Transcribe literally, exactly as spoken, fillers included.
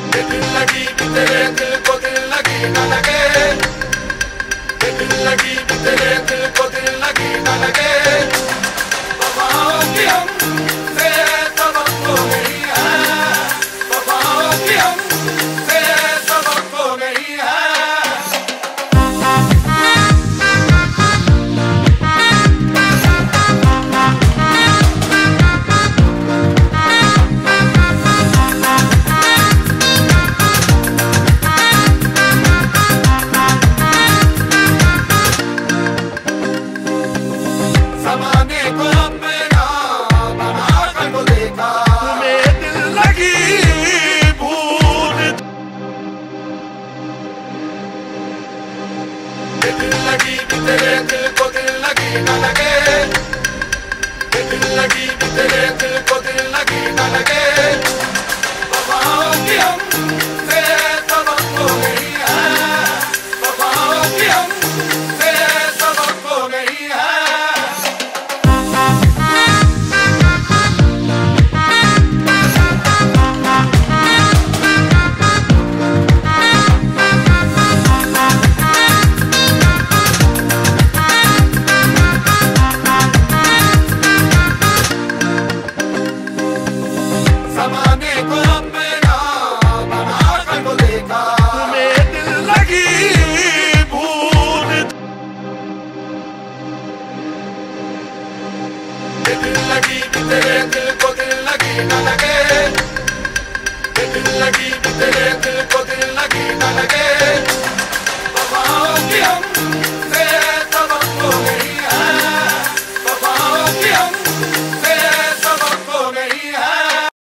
दिल लगी भी तेरे दिल को दिल लगी न लगे, दिल लगी भी तेरे दिल को दिल लगी न लगे। वफाओं की हमसे तवक्को नहीं है, वफाओं की हमसे तवक्को नहीं है। ज़माने को अपना बना कर तो देखा, तुम्हें दिल लगी भूल, दिल लगी भी तेरे दिल को दिल लगी न लगे, दिल लगी भी तेरे दिल को दिल लगी न लगे। वफाओं की हमसे तवक्को नहीं है, वफाओं की हमसे तवक्को नहीं है। ज़माने को अपना बना कर तो देखा, तुम्हें दिल लगी भूल, दिल लगी भी तेरे दिल को दिल लगी न लगे, दिल लगी भी तेरे दिल को दिल लगी न लगे। वफाओं की हम